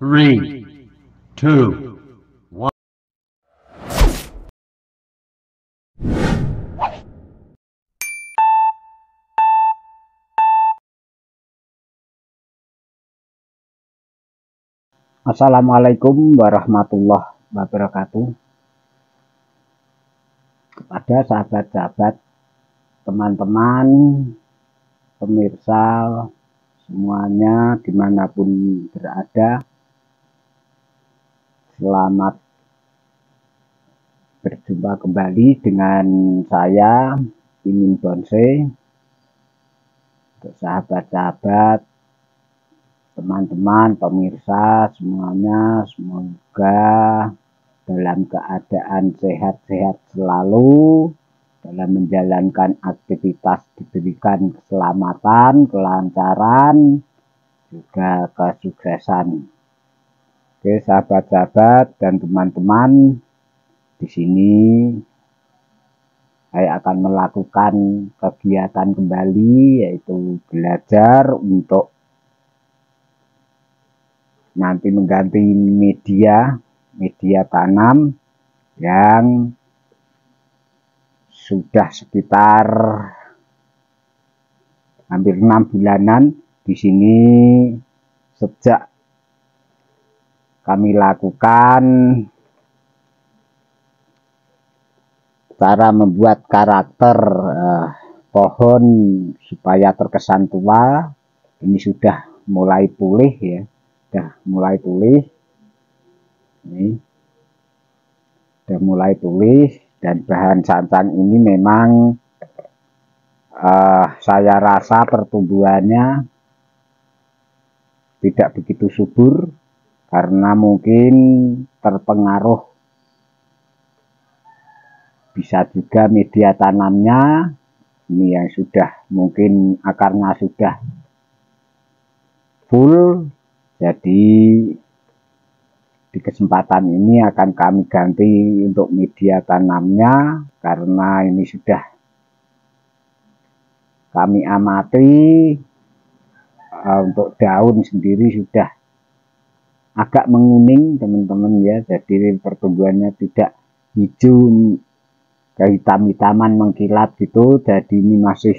3, 2, 1. Assalamualaikum warahmatullahi wabarakatuh. Kepada sahabat-sahabat, teman-teman, pemirsa semuanya dimanapun berada, selamat berjumpa kembali dengan saya Mimin Bonsai. Untuk sahabat-sahabat, teman-teman, pemirsa semuanya, semoga dalam keadaan sehat-sehat selalu, dalam menjalankan aktivitas diberikan keselamatan, kelancaran, juga kesuksesan. Oke, sahabat-sahabat dan teman-teman, di sini saya akan melakukan kegiatan kembali, yaitu belajar untuk nanti mengganti media tanam yang sudah sekitar hampir 6 bulanan di sini. Sejak kami lakukan cara membuat karakter pohon supaya terkesan tua, ini sudah mulai pulih ya, ini sudah mulai pulih. Dan bahan santan ini memang saya rasa pertumbuhannya tidak begitu subur, karena mungkin terpengaruh, bisa juga media tanamnya ini yang sudah mungkin akarnya sudah full. Jadi di kesempatan ini akan kami ganti untuk media tanamnya, karena ini sudah kami amati untuk daun sendiri sudah agak menguning teman-teman ya. Jadi pertumbuhannya tidak hijau kehitam-hitaman mengkilat gitu, jadi ini masih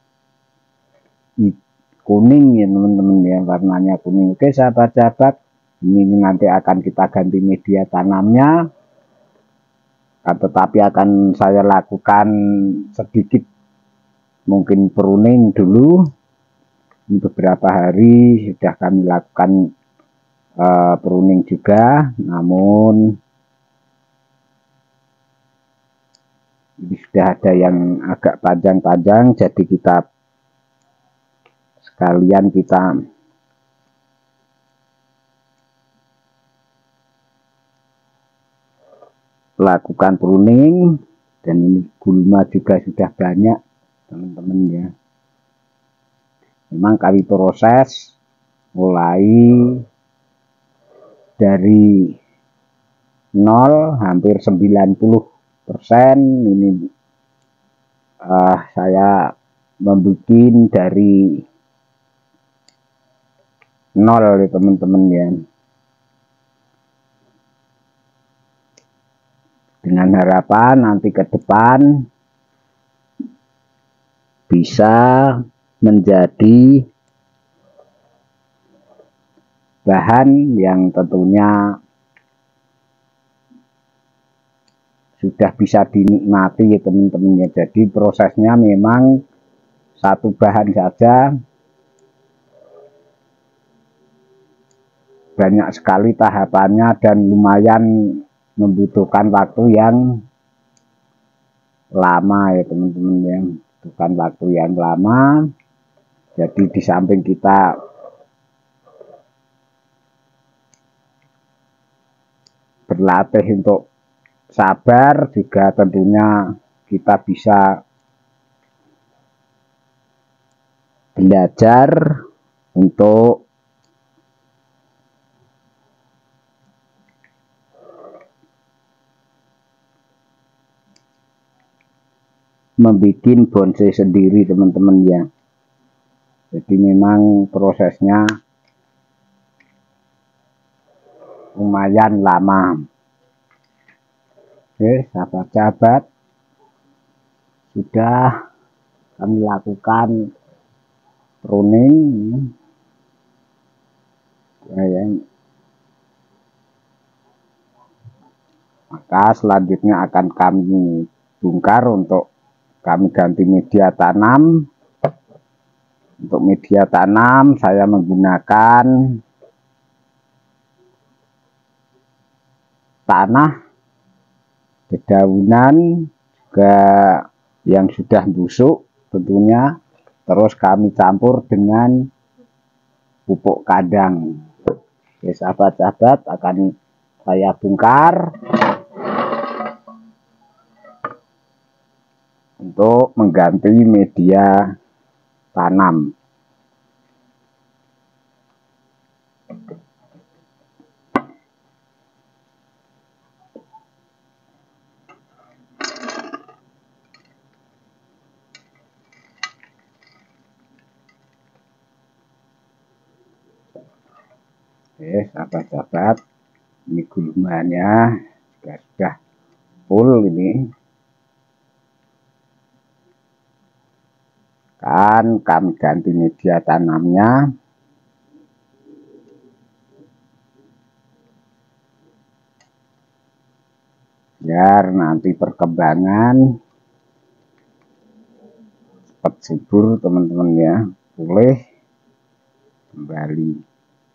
kuning ya teman-teman ya, warnanya kuning. Oke sahabat-sahabat, ini nanti akan kita ganti media tanamnya, tetapi akan saya lakukan sedikit mungkin pruning dulu. Beberapa hari sudah kami lakukan pruning juga, namun ini sudah ada yang agak panjang-panjang, jadi kita sekalian kita lakukan pruning. Dan ini gulma juga sudah banyak teman-teman ya. Memang kami proses mulai dari 0 hampir 90%. Ini saya membuat dari 0 ya teman-teman ya, dengan harapan nanti ke depan bisa menjadi bahan yang tentunya sudah bisa dinikmati ya teman-teman ya. Jadi prosesnya memang satu bahan saja, banyak sekali tahapannya, dan lumayan membutuhkan waktu yang lama ya teman-teman ya, bukan waktu yang lama. Jadi di samping kita berlatih untuk sabar, juga tentunya kita bisa belajar untuk membuat bonsai sendiri teman-teman ya. Jadi memang prosesnya lumayan lama. Oke, sahabat-sahabat, sudah kami lakukan pruning ya. Maka selanjutnya akan kami bongkar untuk kami ganti media tanam. Untuk media tanam saya menggunakan tanah dedaunan juga yang sudah busuk tentunya, terus kami campur dengan pupuk kandang. Oke, sahabat-sahabat, akan saya bongkar untuk mengganti media tanam. Oke, sahabat-sahabat, ini gulungannya sudah full ini. Kan kami ganti media tanamnya. Biar nanti perkembangan cepat subur teman-teman ya, pulih kembali.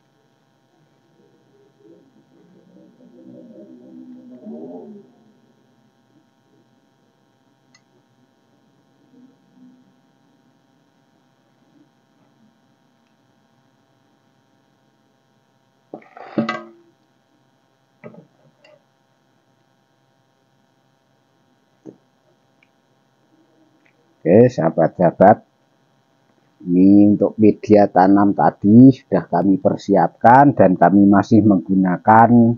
Oke, sahabat-sahabat, ini untuk media tanam tadi sudah kami persiapkan dan kami masih menggunakan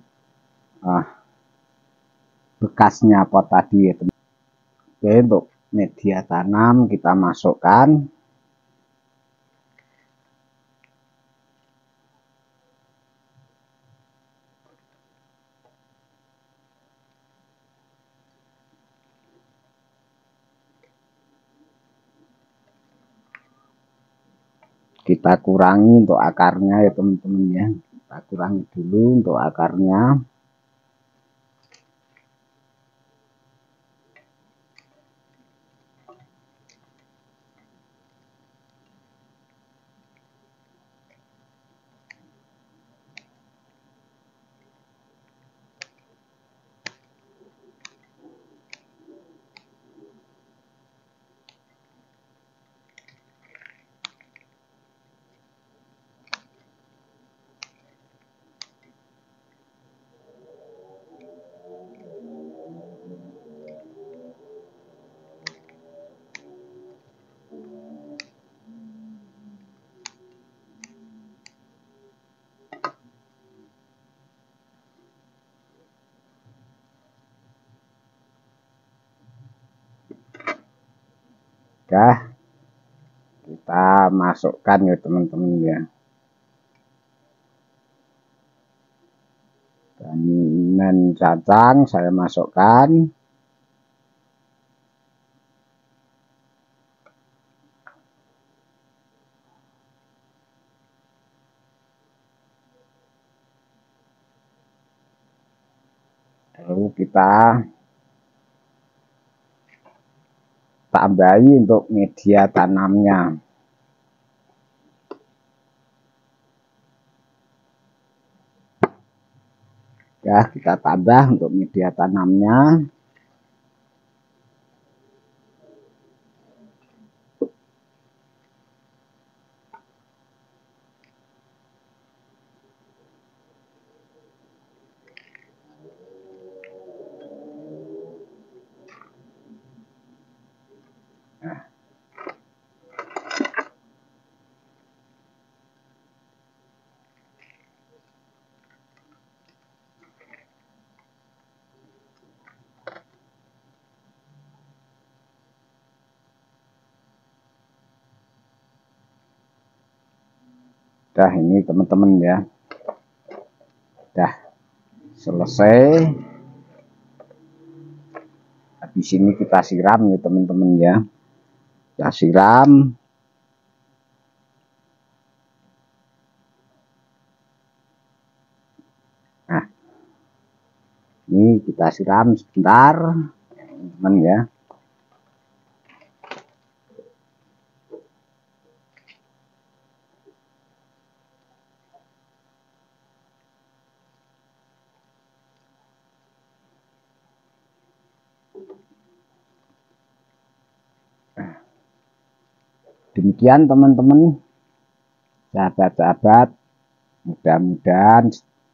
bekasnya pot tadi ya teman. Oke, untuk media tanam kita masukkan. Kita kurangi untuk akarnya ya teman-teman ya. Kita kurangi dulu untuk akarnya. Dah kita masukkan ya teman-teman ya. Dan cacang saya masukkan. Lalu kita tambahi untuk media tanamnya. Ya, kita tambah untuk media tanamnya. Nah, dah ini teman-teman ya. Dah selesai. Habis ini kita siram ya teman-teman ya. Kita siram. Nah, ini kita siram sebentar teman-teman ya. Demikian teman-teman, sahabat-sahabat, mudah-mudahan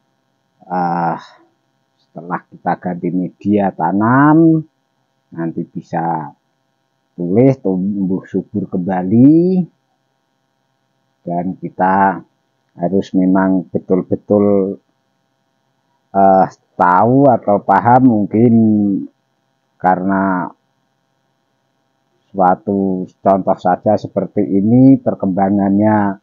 setelah kita ganti media tanam nanti bisa pulih, tumbuh subur kembali, dan kita harus memang betul-betul tahu atau paham, mungkin karena suatu contoh saja seperti ini, perkembangannya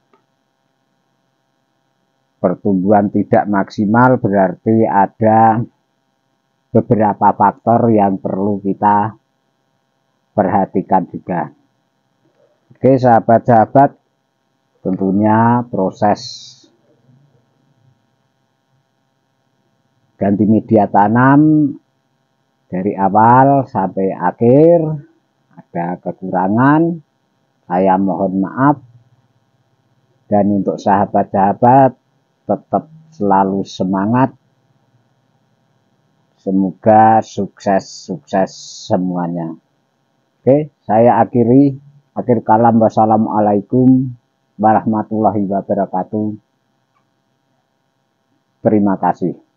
pertumbuhan tidak maksimal, berarti ada beberapa faktor yang perlu kita perhatikan juga. Oke sahabat-sahabat, tentunya proses ganti media tanam dari awal sampai akhir ada kekurangan, saya mohon maaf. Dan untuk sahabat-sahabat tetap selalu semangat, semoga sukses semuanya. Oke, saya akhir kalam. Wassalamualaikum warahmatullahi wabarakatuh. Terima kasih.